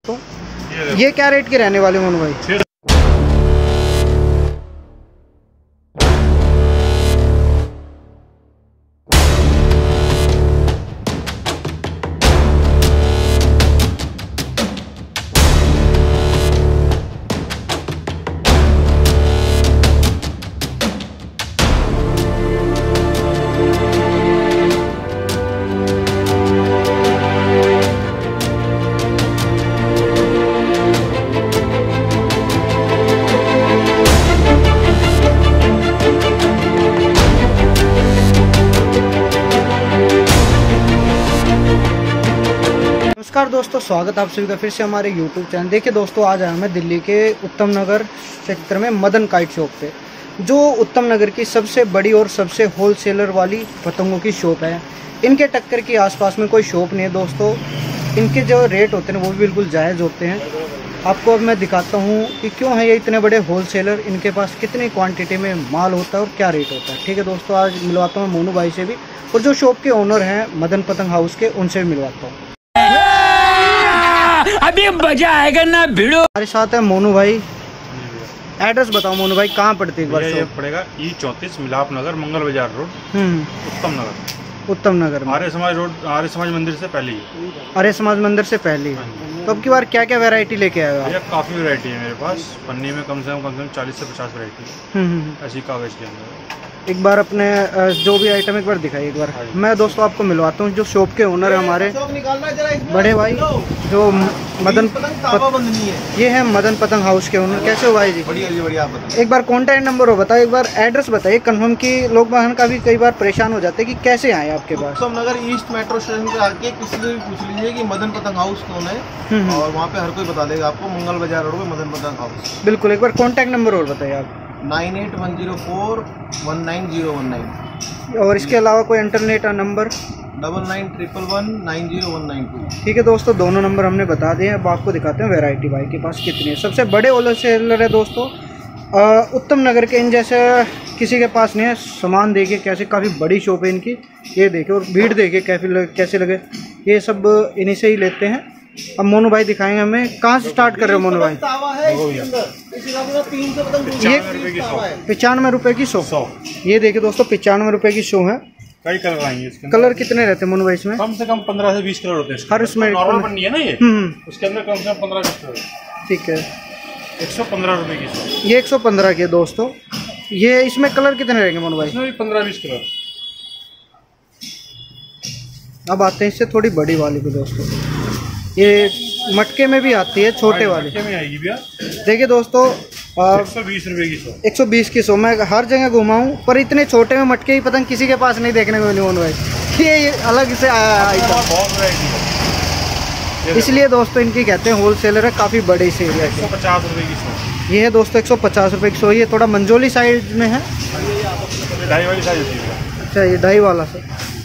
दोस्तों। ये क्या रेट के रहने वाले मोनू भाई? नमस्कार दोस्तों, स्वागत है आप सभी का फिर से हमारे YouTube चैनल। देखिए दोस्तों, आज आया मैं दिल्ली के उत्तम नगर सेक्टर में मदन काइट शॉप पे, जो उत्तम नगर की सबसे बड़ी और सबसे होलसेलर वाली पतंगों की शॉप है। इनके टक्कर के आसपास में कोई शॉप नहीं है दोस्तों। इनके जो रेट होते हैं वो भी बिल्कुल जायज़ होते हैं। आपको अब मैं दिखाता हूँ कि क्यों है ये इतने बड़े होलसेलर, इनके पास कितनी क्वान्टिटी में माल होता है और क्या रेट होता है। ठीक है दोस्तों, आज मिलवाता हूँ मोनू भाई से भी, और जो शॉप के ओनर हैं मदन पतंग हाउस के, उनसे भी मिलवाता हूँ। अभी मजा आएगा ना भिड़ो। हमारे साथ है मोनू भाई। एड्रेस बताओ मोनू भाई, कहाँ पड़ती है एक बार? ये पड़ेगा E34 मिलाप नगर, मंगल बाजार रोड, उत्तम नगर। उत्तम नगर में आर्य समाज रोड, आर्य समाज मंदिर से पहले ही। आर्य समाज मंदिर से पहले ही। तो अब की बार क्या क्या वैरायटी लेके आए हो? काफी वैरायटी है मेरे पास। पन्नी में कम से कम 40 से 50 वैरायटी है ऐसी कागज के अंदर। एक बार अपने जो भी आइटम एक बार दिखाइए एक बार। मैं दोस्तों आपको मिलवाता हूँ जो शॉप के ओनर है हमारे बड़े भाई, जो मदन ये है मदन पतंग हाउस के ओनर। कैसे हो भाई जी? बढ़िया। एक बार कॉन्टैक्ट नंबर हो बताओ, एक बार एड्रेस बताइए कंफर्म, की लोग वाहन का भी कई बार परेशान हो जाते हैं कि कैसे आए आपके पास। उत्तम नगर ईस्ट मेट्रो स्टेशन पे आके किसी से भी पूछ लीजिए कि मदन पतंग हाउस कौन है, और वहाँ पे हर कोई बता देगा आपको। मंगल बाजार रोड पे मदन पतंग हाउस। बिल्कुल, एक बार कॉन्टैक्ट नंबर और बताइए आप। 9810419019। और इसके अलावा कोई इंटरनेट नंबर? 9911190192। ठीक है दोस्तों, दोनों नंबर हमने बता दिए। अब आपको दिखाते हैं वैरायटी भाई के पास कितनी है। सबसे बड़े होलसेलर है दोस्तों उत्तम नगर के। इन जैसे किसी के पास नहीं है। सामान देखिए कैसे, काफ़ी बड़ी शॉप है इनकी। ये देखिए, और भीड़ देखिए कैसे लगे। ये सब इन्हीं से ही लेते हैं। अब मोनू भाई दिखाएंगे हमें। कहाँ से स्टार्ट कर रहे हो मोनू भाई? ये 95 रुपये की 100। ये देखिए दोस्तों, 95 रुपये की 100 है। कई कलर आएंगे इसके। कलर कितने रहते हैं मोनू भाई इसमें? कम से कम 15 से 20 कलर होते हैं हर इसमें। नॉर्मल पन्नी है ना ये, उसके अंदर कम से कम 15-20 कलर। ठीक है, 115 रुपये की 100। ये 115 के दोस्तों। ये इसमें कलर कितने रहेंगे मोनू भाई? इसमें भी 15-20 कलर। अब आते हैं इससे थोड़ी बड़ी वाली भी दोस्तों। ये मटके में भी आती है, छोटे वाली में आएगी भैया। देखिए दोस्तों, 120 रुपये की 100। 120 की 100। मैं हर जगह घुमा हूँ, पर इतने छोटे में मटके ही पतंग किसी के पास नहीं देखने को मिली मोनू भाई। ये अलग से आया आइटम, बहुत वैरायटी है। इसलिए दोस्तों इनकी कहते हैं होलसेलर है, काफ़ी बड़े से एरिया। 150 रुपये की 100। ये है दोस्तों 150 रुपये की 100। ये थोड़ा मंजोली साइड में है। ढाई वाली साइज होती है। अच्छा, ये 2.5 वाला सर।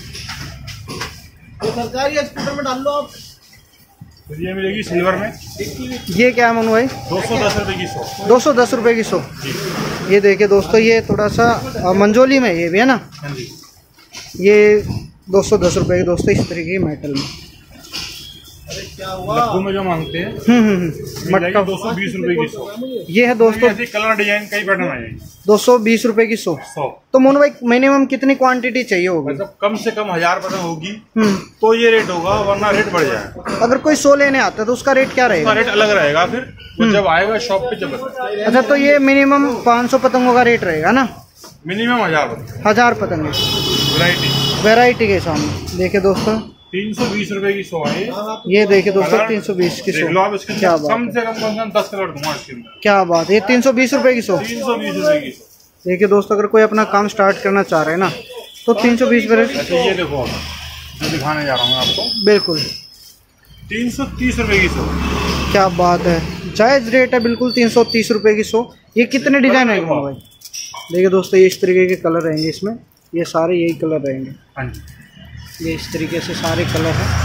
सरकारी स्कूटर में डाल लो आप। ये मिलेगी सिल्वर में। ये क्या है मोनू भाई? 210 रुपये की 100। 210 रुपये की 100। ये देखिए दोस्तों, ये थोड़ा सा मंजोली में ये भी है ना। ये 210 रुपये की दोस्तों, इस तरीके की मेटल में। लड्डू में जो मांगते हैं मटका 220 रुपये की 100। ये है दोस्तों कलर डिजाइन कई पैटर्न आ जाएंगे। 220 रुपये की 100। तो मोनू भाई मिनिमम कितनी क्वांटिटी चाहिए होगी? मतलब कम से कम 1000 पतंग होगी तो ये रेट होगा, वरना रेट बढ़ जाएगा। अगर कोई 100 लेने आता है तो उसका रेट क्या रहेगा? उसका रेट अलग रहेगा फिर वो जब आएगा शॉप पे जब। अच्छा, तो ये मिनिमम 500 पतंगों का रेट रहेगा ना? मिनिमम 1000 पतंग वैरायटी के सामने। देखिए दोस्तों 320 रुपये की 100 है। ये देखिए दोस्तों 320 की 100। क्या बात, कम से कम 10 कलर दूंगा इसके अंदर। क्या बात है। ये 320 रुपये की 100। 320 रुपये की 100। देखिए दोस्तों, अगर कोई अपना काम स्टार्ट करना चाह रहे हैं ना तो 320 रुपये। ये देखो जो दिखाने जा रहा हूँ आपको। बिल्कुल 330 रुपये की 100। क्या बात है, जायज़ रेट है बिल्कुल। 330 रुपये की 100। ये कितने डिजाइन रहेंगे मोनू भाई? देखिए दोस्तों, ये इस तरीके के कलर रहेंगे इसमें। ये सारे यही कलर रहेंगे। हाँ जी, ये इस तरीके से सारे कलर हैं।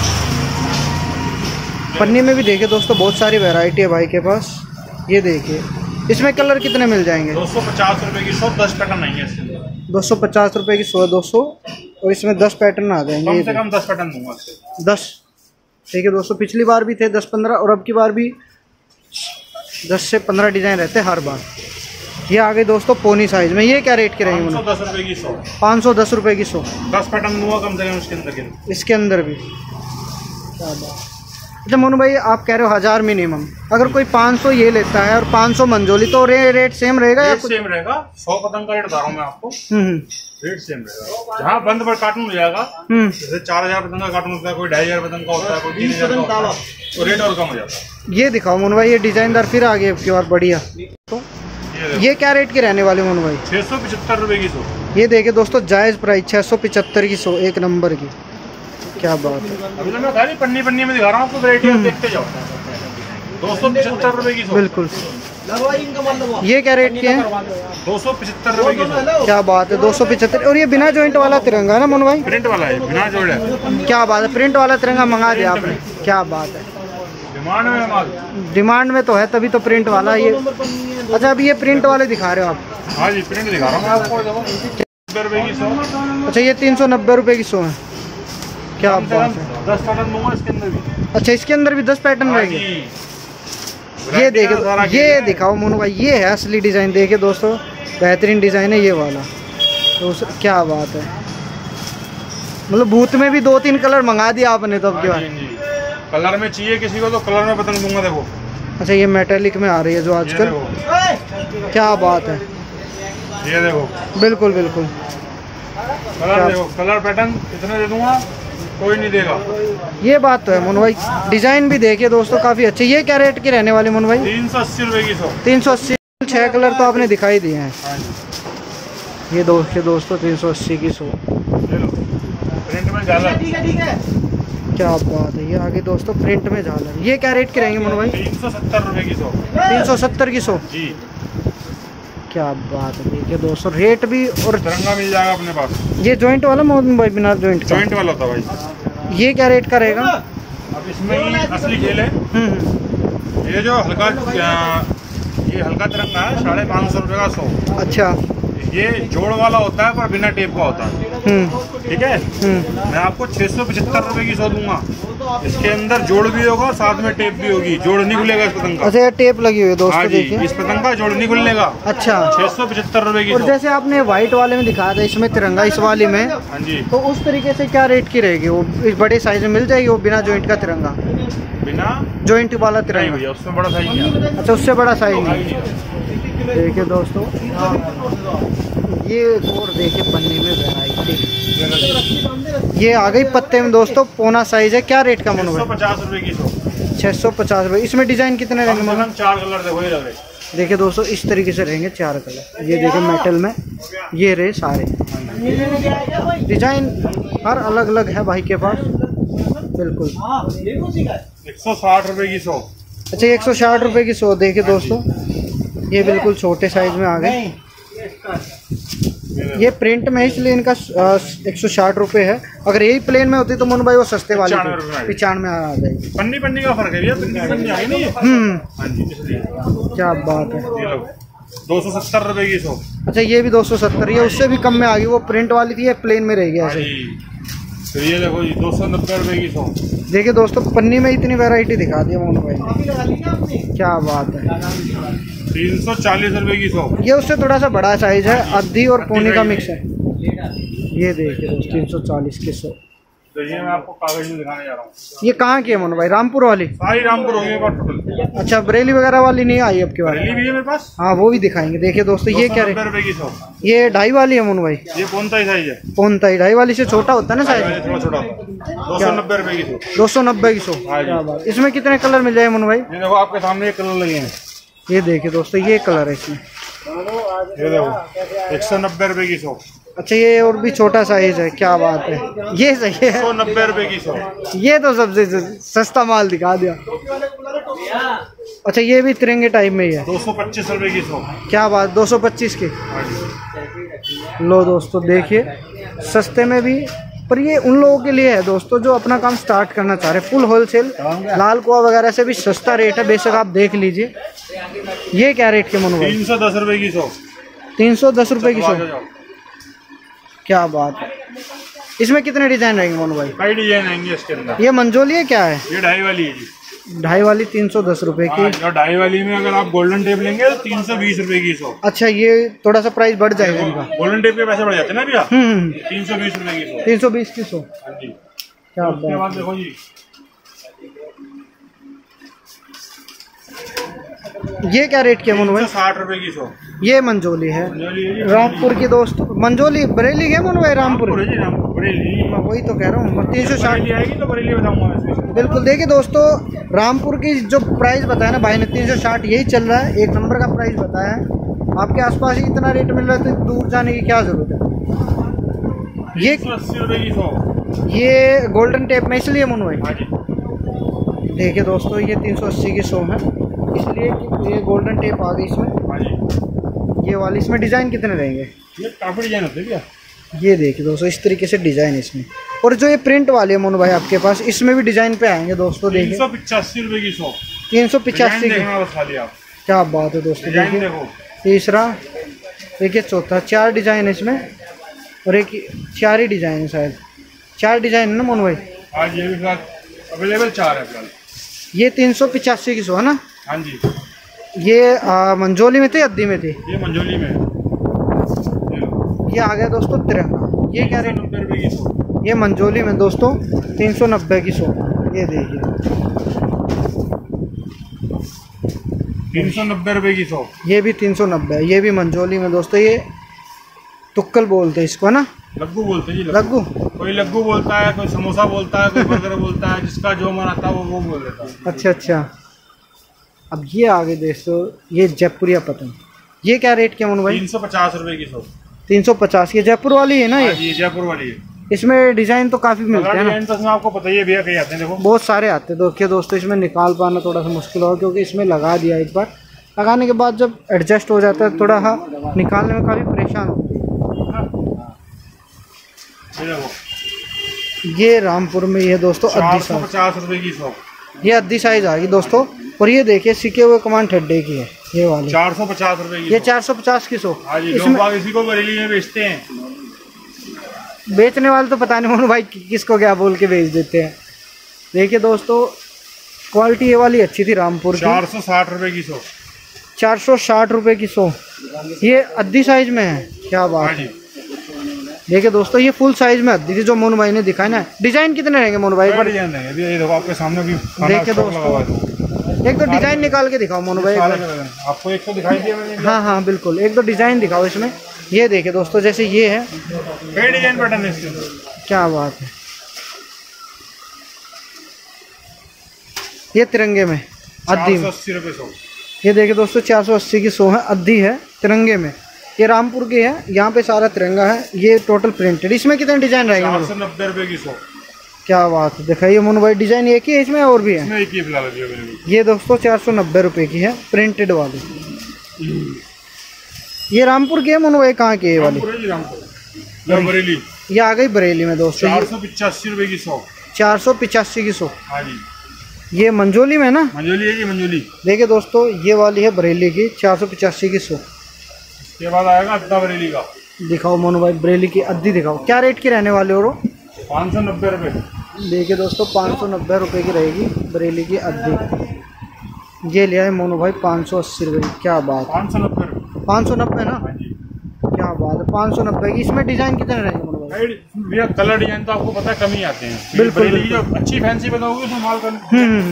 पन्नी में भी देखिए दोस्तों बहुत सारी वैरायटी है भाई के पास। ये देखिए, इसमें कलर कितने मिल जाएंगे? 250 रुपये की 100। 10 पैटर्न नहीं है इसके अंदर। 250 रुपये की 100 200, और इसमें 10 पैटर्न आ जाएंगे। कम से कम 10 पैटर्न दूंगा इससे। 10 देखिए दोस्तों, पिछली बार भी थे 10-15 और अब की बार भी 10 से 15 डिज़ाइन रहते हैं हर बार। ये आ गई दोस्तों पोनी साइज में। ये क्या रेट के रहेंगे? 510 रुपये की 100। 510 रुपये की 100। 10 पैटर्न दूंगा कम से कम इसके अंदर के। इसके अंदर भी क्या बात। अच्छा मोनू भाई, आप कह रहे हो 1000 मिनिमम, अगर कोई 500 ये लेता है और 500 मंजोली, तो रेट सेम रहेगा या सेम रहेगा? 100 पतंग का रेट बता रहा हूँ मैं आपको। रेट सेम रहेगा। जहाँ बंद पर कार्टून मिल जाएगा, जैसे 4000 पतंग का कार्टून होता है, कोई 2500 पतंग का होता है, कोई 3000 का होता है, तो रेट और कम हो जाता है। ये दिखाओ मोनू भाई, ये डिजाइनदार फिर आ गए आपकी बार बढ़िया। तो ये क्या रेट के रहने वाले मोनू भाई? 675 रुपये की 100। ये देखिए दोस्तों, जायज प्राइस 675 की 100, एक नंबर की। क्या बात है। अभी तो मैं खाली पन्नी में दिखा रहा हूँ आपको, वैरायटी देखते जाओ। 275 रुपये की 100। बिल्कुल। ये क्या रेट के हैं? 275 रुपये की 100। क्या बात है, 275। और ये बिना जॉइंट वाला तिरंगा है ना मोनू भाई? प्रिंट वाला है, बिना जोड़ है। क्या बात है, प्रिंट वाला तिरंगा मंगा दिया आपने, क्या बात है। डिमांड में माल, डिमांड में तो है, तभी तो प्रिंट वाला ये। अच्छा, अभी ये प्रिंट वाले दिखा रहे हो आप? हाँ जी, प्रिंट दिखा रहा हूँ मैं आपको। 90 रुपये की 100। अच्छा, ये 390 रुपये की 100 है। क्या बात है। 10 पैटर्न दूंगा इसके अंदर भी। अच्छा, इसके अंदर भी 10 पैटर्न रहेंगे। ये देखो, ये दिखाओ मोनू भाई, ये है असली डिज़ाइन। देखिए दोस्तों, बेहतरीन डिज़ाइन है ये वाला। तो क्या बात है, मतलब भूत में भी 2-3 कलर मंगा दिया आपने तो अब के बाद। कलर में चाहिए किसी को तो कलर में पतंग दूंगा। देखो, अच्छा, ये मेटेलिक में आ रही है जो आजकल। क्या बात है। ये देखो, बिल्कुल बिल्कुल। कलर देखो, कलर पैटर्न इतने दे दूंगा, कोई नहीं देगा। ये बात तो है मोनू भाई। डिजाइन भी देखिए दोस्तों, काफी अच्छे। ये क्या रेट के रहने वाले मोनू भाई? 380 रुपये की 100। 380। 6 कलर तो आपने दिखाई दिए हैं। ये दोस्तों 380 की 100। प्रिंट में झालर। क्या बात है। ये आगे दोस्तों प्रिंट में झालर। ये क्या रेट के रहेंगे मोनू भाई? 370 रुपये की 100। 370 की 100 जी। क्या बात है। देखिए दोस्तों, रेट भी और तिरंगा मिल जाएगा अपने पास। ये जॉइंट वाला मोनू भाई? बिना जॉइंट का। जॉइंट वाला होता भाई। ये क्या रेट का रहेगा? अब इसमें ही असली खेल है। ये जो हल्का तिरंगा है, 550 रुपये का 100। अच्छा। ये जोड़ वाला होता है पर बिना टेप का होता है। ठीक है। मैं आपको 675 रुपये की 100 दूंगा। इसके अंदर जोड़ भी होगा, साथ में टेप भी होगी। जोड़ नहीं खुलेगा इस पतंग का। अच्छा, ये टेप लगी हुई है दोस्तों। देखिए, इस पतंग का जोड़ नहीं खुलेगा। अच्छा। 675 रुपये की 100। और जैसे आपने व्हाइट वाले में दिखाया था, इसमें तिरंगा, इस वाली में, हाँ जी, तो उस तरीके से क्या रेट की रहेगी? वो इस बड़े साइज में मिल जाएगी वो बिना जॉइंट का तिरंगा? बिना जॉइंट वाला नहीं तिरंगा? भैया, उससे बड़ा साइज नहीं है। अच्छा, उससे बड़ा साइज नहीं। देखिए दोस्तों, ये और देखिए पन्नी में वैरायटी। ये आ गई पत्ते में दोस्तों, पौना साइज है। क्या रेट का मोनू भाई? 650 रुपये की 100। 650 रुपये। इसमें डिजाइन कितने रहेंगे मोनू? 4 कलर देखो, ये लगे। देखिए दोस्तों, इस तरीके से रहेंगे 4 कलर। ये देखिए मेटल में, ये रहे सारे डिजाइन, हर अलग अलग है भाई के पास। बिल्कुल। 160 रुपये की 100। अच्छा, 160 रुपये की 100। देखिए दोस्तों, ये बिल्कुल छोटे साइज में आ गए। ये प्रिंट में, इसलिए इनका 160 रुपये है। अगर यही प्लेन में होती तो मोनू भाई वो सस्ते वाले 95 में आ जाएगी। पन्नी का फर्क है भैया, पन्नी आई नहीं है। हाँ जी, इसलिए। क्या बात है। 270 रुपये की 100। अच्छा, ये भी 270। ये उससे भी कम में आ गई। वो प्रिंट वाली थी, ये प्लेन में रहेगी ऐसे। तो ये देखो जी, 290 रुपये की 100। देखिए दोस्तों, पन्नी में इतनी वैरायटी दिखा दी मोनू भाई ने। क्या बात है। 340 रुपये की 100। ये उससे थोड़ा सा बड़ा साइज है, अद्धी और पौनी का मिक्स है। ये देखिए दोस्तों, 340 की 100। तो ये मैं आपको कागज में दिखाने जा रहा हूँ। ये कहाँ की है मोनू भाई? रामपुर वाली? सारी रामपुर होगी मेरे पास टोटल। अच्छा, बरेली वगैरह वाली नहीं आई अब की बार? बरेली भी है मेरे पास। हाँ, वो भी दिखाएंगे। देखिए दोस्तों, ये क्या है? रुपये की 100। ये 2.5 वाली है मोनू भाई? ये कौन सा साइज है? पौनता ही 2.5 वाली से छोटा होता है ना साइज? थोड़ा छोटा होता है। 290 रुपये की 100। 290 की 100। क्या बात। इसमें कितने कलर मिल जाए मोनू भाई? ये देखो, आपके सामने एक कलर लगे हैं। ये देखिए दोस्तों, ये कलर है इसमें। ये देखो, 190 रुपये की 100। अच्छा, ये और भी छोटा साइज है। क्या बात है। ये सही है। 190 रुपये की 100। ये तो सबसे सस्ता माल दिखा दिया। अच्छा, ये भी तिरंगे टाइप में ही है। 225 रुपये की 100। क्या बात। 225 की। लो दोस्तों, देखिए सस्ते में भी। पर ये उन लोगों के लिए है दोस्तों जो अपना काम स्टार्ट करना चाह रहे हैं। फुल होलसेल, लाल कुआ वगैरह से भी सस्ता रेट है, बेशक आप देख लीजिए। ये क्या रेट के मोनू भाई? 310 रुपये की 100। 310 रुपये की 100। क्या बात है। इसमें कितने डिजाइन रहेंगे मोनू भाई? कई डिजाइन आएंगे इसके अंदर। ये मंजोली है क्या है? ये 2.5 वाली है जी। 2.5 वाली 310 रुपए की। और 2.5 वाली में अगर आप गोल्डन टेप लेंगे तो 320 रुपए की 100। अच्छा, ये थोड़ा सा प्राइस बढ़ जाएगा इनका। गोल्डन टेप के पैसे बढ़ जाते हैं ना भैया। 320 रुपए की 100। 320 की 100। हाँ जी। क्या उसके बाद देखो जी, ये क्या रेट की है मोनू भाई? 60 रुपए की 100। ये मंजोली है मंजोली है जी। रामपुर की दोस्तों। मंजोली बरेली है मोनू भाई? रामपुर है जी, रामपुर बरेली। मैं वही तो कह रहा हूँ। 360 बरेली आएगी तो बरेली बताऊंगा मैं इसमें। बिल्कुल। देखिए दोस्तों, रामपुर की जो प्राइस बताया ना भाई ने 360, यही चल रहा है। एक नंबर का प्राइस बताया है। आपके आसपास ही इतना रेट मिल रहा है तो दूर जाने की क्या जरूरत है। ये 80 रुपए की 100। ये गोल्डन टेप में इसलिए मोनू भाई। हाँ जी। देखिए दोस्तों, ये 380 की 100 है इसलिए कि ये गोल्डन टेप आ गई इसमें। हाँ जी। ये वाली इसमें डिजाइन कितने रहेंगे? ये काफी डिजाइन होते हैं भैया। ये देखिए दोस्तों, इस तरीके से डिजाइन है इसमें। और जो ये प्रिंट वाले है मोनू भाई आपके पास, इसमें भी डिजाइन पे आएंगे दोस्तों। देखिए 385 रुपए की 100। 385 की। देखना बस खाली आप। क्या बात है दोस्तों। डिजाइन देखिए देखो। तीसरा, देखिए चौथा, 4 डिजाइन है इसमें। और एक 4 ही डिजाइन है शायद। 4 डिजाइन है ना मोनू भाई? आज ये भी फिलहाल अवेलेबल 4 है फिलहाल। ये 385 की 100 है ना? हाँ जी। ये मंजोली में थे, अद्दी में थे? ये मंजोली में। ये आ गया दोस्तों तिरंगा। ये क्या रेट? 90 रुपए की 100। ये मंजोली में दोस्तों 390 की 100। ये देखिए 390 रुपए की 100। ये भी 390 है। ये भी मंजोली में दोस्तों। ये तुक्कल बोलते हैं इसको ना? लग्गू बोलते हैं जी। लग्गू। कोई लग्गू बोलता है, कोई समोसा बोलता है, कोई बर्गर बोलता है। जिसका जो मन आता है वो बोल देता है। अच्छा अच्छा। अब ये आगे दोस्तों, ये जयपुरिया पतंग। ये क्या रेट के मोनू भाई? 350 रुपए की 100। 350। ये जयपुर वाली है ना? ये जयपुर वाली है। इसमें डिजाइन तो काफी मिलते हैं ना? डिजाइन तो इसमें आपको पता ही है भैया, कई आते हैं देखो। बहुत सारे आते हैं। देखिए दोस्तों, इसमें निकाल पाना थोड़ा सा मुश्किल होगा क्योंकि इसमें लगा दिया एक बार। लगाने के बाद जब एडजस्ट हो जाता है थोड़ा निकालने में काफी परेशान होती है। ये रामपुर में ये दोस्तों 450 रुपए की 100। ये अद्दी साइज आ गई दोस्तों। और ये देखिए सिके हुए कमान ठड्डे की है ये वाली। 450 रुपए की। ये 450 की 100। लोग इसी को बरेली में बेचते हैं। बेचने वाले तो पता नहीं मोनू भाई किसको क्या बोल के बेच देते हैं। देखिए दोस्तों, क्वालिटी ये वाली अच्छी थी रामपुर की। 460 रुपए की 100। 460 रुपए की 100। ये अद्दी साइज में है। क्या बात है। देखिए दोस्तों, ये फुल साइज में अद्दी थी जो मोनू भाई ने दिखाया ना। डिजाइन कितने रहेंगे मोनू भाई? डिजाइन रहेंगे ये देखो आपके सामने भी। देखिए दोस्तों, एक दो डिजाइन निकाल के दिखाओ मोनू भाई। आपको एक तो दिखाई दिया मैंने। हाँ हाँ बिल्कुल, एक दो डिजाइन दिखाओ इसमें। ये देखिए दोस्तों, जैसे ये है। कई डिजाइन पैटर्न है इसके। क्या बात है। ये तिरंगे में अद्दी में 480 रुपए 100। ये देखिए दोस्तों, 480 की 100 है। अद्दी है तिरंगे में। ये रामपुर की है। यहाँ पे सारा तिरंगा है। ये टोटल प्रिंटेड। इसमें कितने डिजाइन रहेंगे? 490 रुपए की 100। क्या बात है। दिखाइए मोनू भाई, डिजाइन एक ही है इसमें और भी है? इसमें एक ही फिलहाल है। ये दोस्तों 490 रुपए की है, प्रिंटेड वाली। ये रामपुर की है मोनू भाई? कहाँ की है ये वाली? बरेली। ये आ गई बरेली में दोस्तों। 485 रुपए की 100। 485 की 100। हाँ जी। ये मंजोली में ना? मंजोली है जी, मंजोली। देखिए दोस्तों, ये वाली है बरेली की 485 की 100। इसके बाद आएगा अद्दा बरेली का। दिखाओ मोनू भाई, बरेली की अद्दी दिखाओ। क्या रेट की रहने वाले हो? 590 रुपए। देखिए दोस्तों, 590 रुपए की रहेगी बरेली की अद्दी। ये लिया है मोनू भाई 580 रुपये। क्या बात। 590 रुपये। 590 ना? क्या बात है। 590 की। इसमें डिजाइन कितने रहेंगे मोनू भाई? भैया कलर डिजाइन तो आपको पता है कम ही आते हैं। बिल्कुल। जो अच्छी फैंसी बनाओगे उसमें माल कर।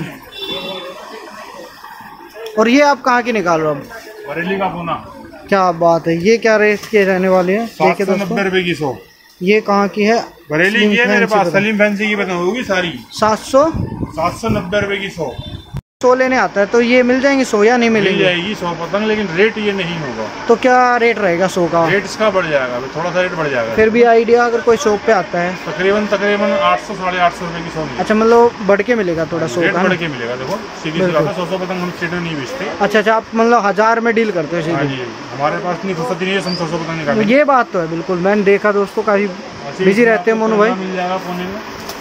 और ये आप कहाँ की निकाल रहे हो? बरेली का पूना। क्या बात है। ये क्या रेट के रहने वाले हैं? देखिए दोस्तों, 790 रुपए की 100। ये कहाँ की है? बरेली की है मेरे पास। सलीम फैंसी की बताऊंगी सारी। 790 रुपए की 100। 100 लेने आता है तो ये मिल जाएंगे 100 या नहीं मिलेंगे? मिल जाएगी 100 पतंग, लेकिन रेट ये नहीं होगा। तो क्या रेट रहेगा 100 का? रेट इसका बढ़ जाएगा, थोड़ा सा रेट बढ़ जाएगा। फिर भी आइडिया अगर कोई शॉप पे आता है? तकरीबन 800 850 रुपए की 100। अच्छा, मतलब बढ़ के मिलेगा थोड़ा 100 का? बढ़ के मिलेगा। देखो सीधी सी बात है, 100 पतंग हम स्टेट में नहीं बेचते। अच्छा अच्छा, आप मतलब 1000 में डील करते हो? हाँ जी, हमारे पास इतनी फुर्सत नहीं है हम 100 पतंग निकालें। ये बात तो है बिल्कुल। मैंने देखा दोस्तों, काफी बिजी रहते हैं मोनू भाई। मिल जाएगा पुणे में।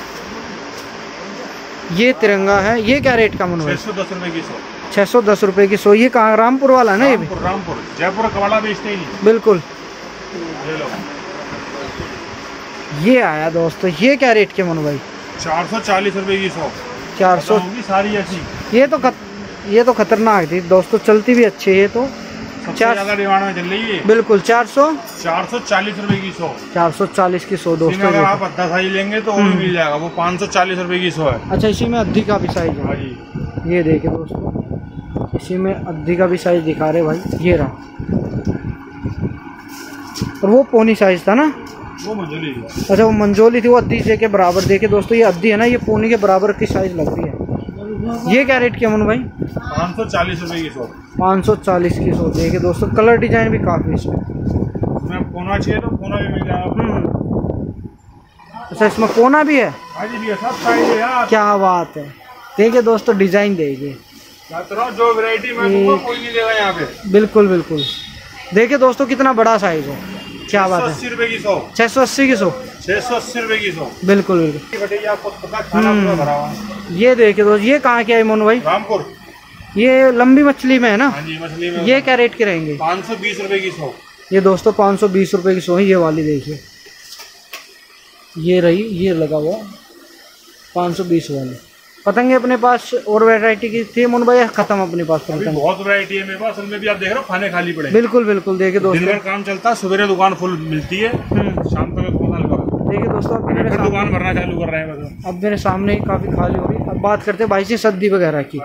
ये तिरंगा है। ये क्या रेट का मोनू भाई? 610 रुपए की 100। 610 रुपए की 100। ये कहाँ? रामपुर वाला है ना? ये भी रामपुर। जयपुर कवाड़ा बेचते ही नहीं। बिल्कुल। ये लो। ये आया दोस्तों, ये क्या रेट के मनु भाई? 440 रुपए की 100। 400 सारी ऐसी। ये तो खतरनाक थी दोस्तों, चलती भी अच्छी है। ये तो सबसे ज्यादा डिमांड में चल रही है। बिल्कुल 440 रुपए की 100। 440 की 100 दोस्तों। अगर आप आधा साइज लेंगे तो वो भी मिल जाएगा, वो 540 रुपए की 100 है। अच्छा, इसी में अद्धी का भी साइज है। हाँ जी, ये देखिए दोस्तों, इसी में अद्धी का भी साइज दिखा रहे भाई, ये रहा। और वो पोनी साइज था ना, वो मंजोली थी। अच्छा वो मंजोली थी, वो अद्धी से के बराबर। देखिए दोस्तों, ये अद्धी है ना, ये पोनी के बराबर की साइज लग रही है। ये क्या रेट की मनु भाई? 540 रुपए की 100। 540 की 100। देखिए दोस्तों, कलर डिजाइन भी काफी इसमें। कोना चाहिए तो कोना भी मिल जाएगा। अच्छा, इसमें कोना भी है? हाँ जी, सब साइज है यार। क्या बात है। देखिए दोस्तों, डिजाइन देखिए, जो वैरायटी में दूंगा कोई नहीं देगा यहाँ पे। बिल्कुल बिल्कुल। देखिए दोस्तों, कितना बड़ा साइज है, क्या बात है। 680 रुपए की 100। 680 की 100। 680 रुपए की 100। बिल्कुल बिल्कुल। आपको पता, खाना पूरा भरा हुआ है। ये देखिए दोस्त, ये कहाँ के है मोनू भाई? रामपुर। ये लंबी मछली में है ना? हाँ जी, मछली में। ये क्या रेट के रहेंगे? 520 रुपए की 100। ये दोस्तों 520 रुपए की 100 है। ये वाली देखिए, ये रही, ये लगा हुआ 520 वाली पतंगे। अपने पास और वैरायटी की थी मोनू भाई, खत्म अपने पास पतंग? बहुत वैरायटी है मेरे पास। उनमें भी आप देख रहे हो, खाने खाली पड़े। बिल्कुल बिल्कुल। देखिए दोस्तों, दिन भर काम चलता है, सवेरे दुकान फुल मिलती है, शाम तक देखिए दोस्तों, फिर दुकान भरना चालू कर रहे हैं। बस अब मेरे सामने ही काफ़ी खाली हो गई। अब बात करते हैं भाई से सब्जी वगैरह की।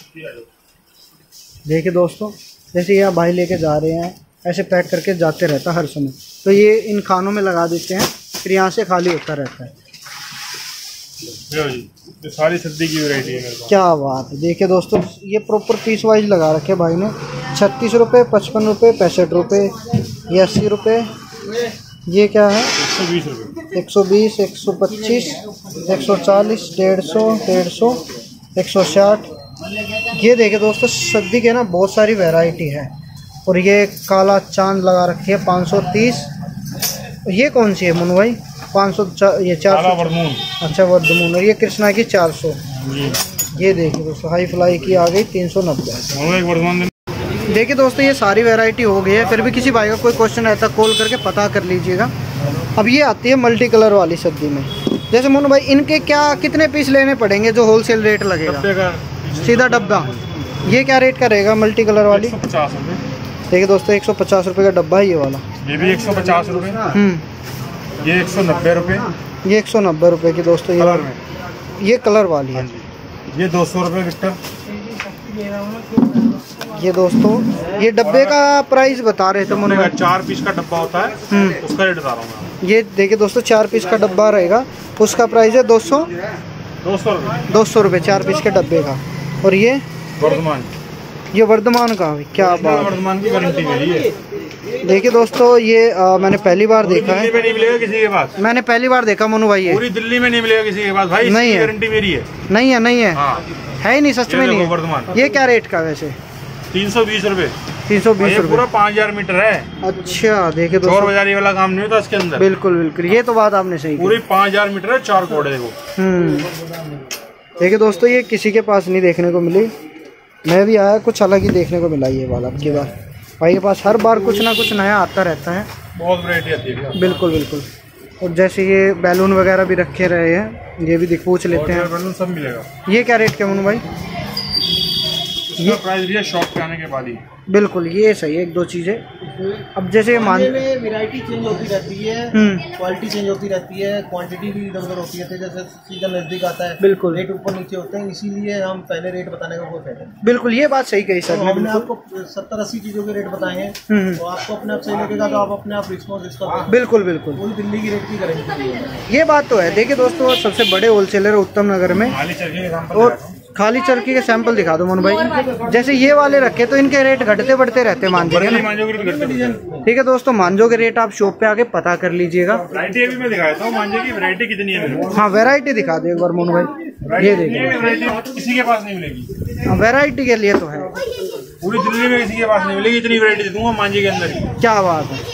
देखिए दोस्तों, जैसे ये भाई लेके जा रहे हैं, ऐसे पैक करके जाते रहता हर समय, तो ये इन खानों में लगा देते हैं, फिर यहाँ से खाली होता रहता है। ये सारी सब्जी की वैरायटी है मेरे पास। क्या बात है। देखिए दोस्तों, ये प्रॉपर पीस वाइज लगा रखे भाई ने। 36 रुपये, 55 रुपये, 65 रुपये, ये 80 रुपये। ये क्या है? 120 रुपये। 120, 125, 140, 150, 150, 160। ये देखिए दोस्तों, सब्जी के ना बहुत सारी वैरायटी है। और ये काला चांद लगा रखी है 530। ये कौन सी है मनु भाई? 500, ये 400। वर्धमान। अच्छा, वर्धमान। और ये कृष्णा की 400। ये देखिए दोस्तों, हाई फ्लाई की आ गई 390। देखिए दोस्तों, ये सारी वैरायटी हो गई है। फिर भी किसी भाई का कोई क्वेश्चन रहता है, कॉल करके पता कर लीजिएगा। अब ये आती है मल्टी कलर वाली सब्जी में। जैसे मोनू भाई, इनके क्या कितने पीस लेने पड़ेंगे जो होलसेल रेट लगेगा? सीधा डब्बा। ये क्या रेट का रहेगा मल्टी कलर वाली? 150 रुपये। देखिए दोस्तों, 150 रुपये का डब्बा है ये वाला। ये भी 150 रुपये। ये 190 रुपये। ये 190 रुपये की दोस्तों। ये कलर वाली है। ये 200 रुपये विक्टर। ये दोस्तों, ये डब्बे का प्राइस बता रहे थे मोनू भाई। 4 पीस का डब्बा होता है, उसका रेट बता रहा हूँ मैं। ये देखिए दोस्तों, 4 पीस का डब्बा रहेगा, उसका प्राइस है 200 रुपये। 200 रुपये 4 पीस के डब्बे का। और ये वर्धमान। ये वर्धमान का, क्या बात। वर्धमान की गारंटी मेरी है। देखिए दोस्तों, ये मैंने पहली बार देखा है। दिल्ली में नहीं मिलेगा किसी के पास। मैंने पहली बार देखा मोनू भाई। ये पूरी दिल्ली में नहीं मिलेगा किसी के पास भाई। नहीं है, गारंटी मेरी है। नहीं है, नहीं है। हाँ। है ही नहीं, सच में नहीं है। वर्धमान। ये क्या रेट का वैसे? 320 रुपये। 320 रुपये। पूरा 5000 मीटर है। अच्छा, देखिए चोर दोस्तों, बाजारी वाला काम नहीं होता इसके अंदर। बिल्कुल बिल्कुल, ये तो बात आपने सही पूरी 5000 मीटर है, 4 कोड़े देखो। देखिए दोस्तों, ये किसी के पास नहीं देखने को मिली। मैं भी आया, कुछ अलग ही देखने को मिला ये वाला। अब की बार भाई के पास हर बार कुछ ना कुछ नया आता रहता है। बहुत वैरायटी आती है। बिल्कुल बिल्कुल। और जैसे ये बैलून वगैरह भी रखे रहे हैं, ये भी पूछ लेते हैं। बैलून सब मिलेगा। ये क्या रेट के मोनू भाई? ये प्राइस भी है शॉप पे आने के बाद ही। बिल्कुल, ये सही है। 1-2 चीज़ें अब जैसे मान वैरायटी चेंज होती रहती है, क्वालिटी चेंज होती रहती है, क्वांटिटी भी इधर उधर होती रहती है। जैसे सीजन नजदीक आता है, बिल्कुल रेट ऊपर नीचे होते हैं, इसीलिए हम पहले रेट बताने का कोई फायदा नहीं। बिल्कुल, ये बात सही कही सर। तो हमने आपको 70-80 चीज़ों के रेट बताए हैं, तो आपको अपने आप सही लगेगा तो आप अपने आप रिस्पॉन्स इसका। बिल्कुल बिल्कुल, पूरी दिल्ली की रेट की गारंटी। ये बात तो है। देखिए दोस्तों, सबसे बड़े होलसेलर उत्तम नगर में। और खाली चरखी के सैंपल दिखा दो मोनू भाई। जैसे ये वाले रखे तो इनके रेट घटते बढ़ते रहते हैं, मांझे के ना। ठीक है दोस्तों, मांझों के रेट आप शॉप पे आके पता कर लीजिएगा। वैरायटी अभी मैं दिखाता हूँ, मांझे की वैरायटी कितनी है। हाँ, वैरायटी दिखा दो एक बार मोनू भाई। ये देखिए, किसी के पास नहीं मिलेगी। वैरायटी के लिए तो है, पूरी दिल्ली में किसी के पास नहीं मिलेगी। इतनी वैरायटी दूंगा मांझे के अंदर। क्या बात है।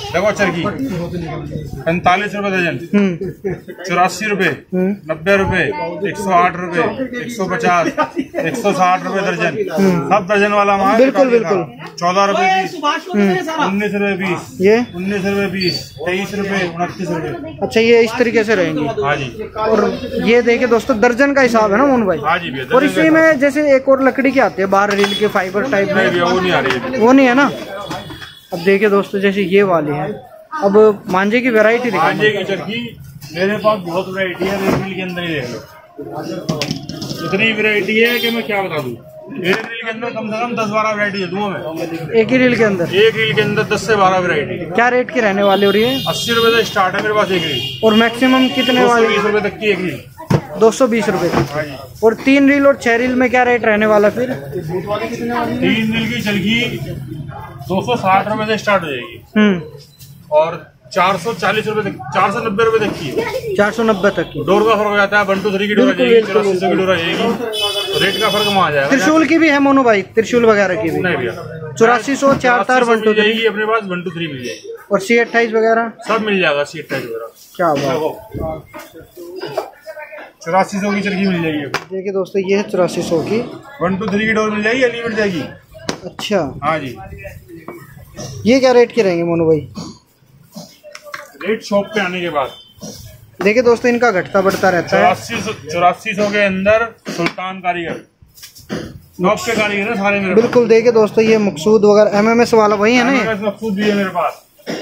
देखो चरखी 45 रुपए दर्जन, 84 रुपए, 90 रुपए, 108 रुपए, 150, 160 रुपए दर्जन, सब दर्जन वाला माल। बिल्कुल बिल्कुल। 14 रुपए पीस, 19 रुपए पीस, ये 19 रुपए पीस, 23 रुपए, 29 रुपए। अच्छा, ये इस तरीके से रहेंगे। हाँ जी। और ये देखिए दोस्तों, दर्जन का हिसाब है ना मोनू भाई? हाँ जी भैया। और इसी में जैसे एक और लकड़ी की आती है बाहर रील के फाइबर टाइप में, वो नहीं आ रही है, वो नहीं है ना। अब देखिए दोस्तों, जैसे ये वाली है। अब मांझे की वैरायटी दिखा। मांझे की चरखी मेरे पास बहुत वैरायटी है, रील के अंदर ही देख लो, इतनी वैरायटी है कि मैं क्या बता दूं। एक रील के अंदर कम से कम 10-12 वैरायटी है दूं मैं। एक ही रील के अंदर? एक रील के अंदर 10 से 12 वैरायटी। क्या रेट की रहने वाली हो रही है? 80 रुपए से स्टार्ट है मेरे पास एक रील। और मैक्सिमम कितने वाली? 220 रुपए तक की एक रील। 220 रुपए हाँ जी। और 3 रील और 6 रील में क्या रेट रहने वाला फिर? 3 रील की चरखी 260 रुपए से स्टार्ट हो जाएगी और 440 रुपए तक, 490 रुपए तक की है। 490 तक की। डोर का फर्क हो जाता है, 1 2 3 की डोर आ जाएगी, 84 की डोर आ जाएगी, रेट का फर्क वहाँ आ जाएगा। त्रिशूल की भी है मोनू भाई? त्रिशूल वगैरह की भी? नहीं भैया, 8400, 44 1 2 3 अपने पास 1 2 3 मिल जाएगी। और C28 वगैरह सब मिल जाएगा, C28 वगैरह। क्या बात। 8400 की चरखी मिल जाएगी। देखिए दोस्तों, ये है 8400 की 1 2 3 की डोर मिल जाएगी, अनलिमिटेड जाएगी। अच्छा, हाँ जी। ये क्या रेट के रहेंगे मोनू भाई? रेट शॉप पे आने के बाद। देखिए दोस्तों, इनका घटता बढ़ता रहता है। 8400 के अंदर सुल्तान कारीगर, शॉप के कारीगर है सारे मेरे पास। बिल्कुल। देखिए दोस्तों, ये मकसूद वगैरह MMS वाला वही है ना? ये मकसूद भी है मेरे पास।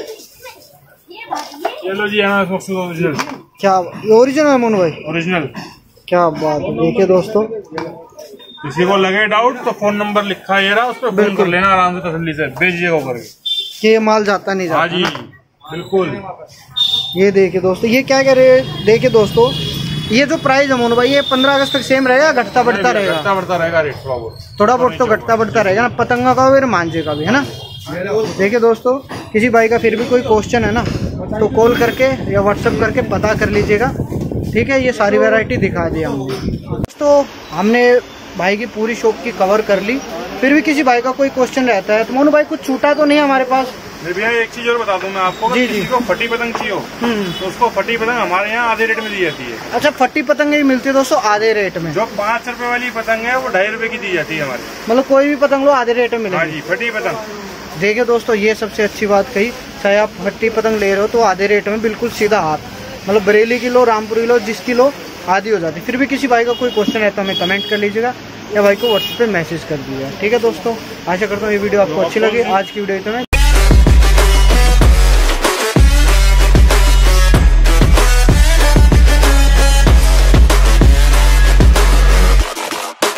ये लो जी, MMS मकसूद ओरिजिनल। क्या ओरिजिनल है मोनू भाई? ओरिजिनल। क्या बात है। देखिए दोस्तों, किसी को लगे डाउट तो फोन नंबर लिखा है रहा, उस पर फोन कर लेना आराम से, तसल्ली से भेजिएगा करके कि ये माल जाता नहीं जाता। हाँ जी बिल्कुल। ये देखिए दोस्तों, ये क्या कह रहे हैं? देखिए दोस्तों, ये जो प्राइस है मोनू भाई, ये 15 अगस्त तक सेम रहेगा, घटता बढ़ता रहेगा? घटता बढ़ता रहेगा रेट थोड़ा बहुत तो घटता बढ़ता रहेगा ना, पतंगा का और मांझे का भी, है ना? देखिए दोस्तों, किसी भाई का फिर भी कोई क्वेश्चन है ना, तो कॉल करके या व्हाट्सएप करके पता कर लीजिएगा, ठीक है? ये सारी वैरायटी दिखा दी हमने। तो हमने भाई की पूरी शॉप की कवर कर ली। फिर भी किसी भाई का कोई क्वेश्चन रहता है तो मोनू भाई कुछ छूटा तो नहीं है हमारे पास? भैया एक चीज और बता दूं मैं आपको, अगर किसी को फटी पतंग चाहिए हो तो उसको फटी पतंग हमारे यहाँ आधे रेट में दी जाती है। अच्छा, फटी पतंग ही मिलती है दोस्तों आधे रेट में? जो 5 रुपए वाली पतंग है वो 2.5 रुपए की दी जाती है हमारी। मतलब कोई भी पतंग लो आधे रेट में हाँ मिलेगी? जी, फटी पतंग। देखिए दोस्तों, ये सबसे अच्छी बात कही। चाहे आप फट्टी पतंग ले रहे हो तो आधे रेट में, बिल्कुल सीधा हाथ, मतलब बरेली की लो, रामपुरी लो, जिसकी लो आधी हो जाती। फिर भी किसी भाई का कोई क्वेश्चन है तो हमें कमेंट कर लीजिएगा या भाई को व्हाट्सएप पे मैसेज कर दीजिएगा, ठीक है दोस्तों? आशा करता हूँ ये वीडियो आपको अच्छी लगी। आज की वीडियो इतना।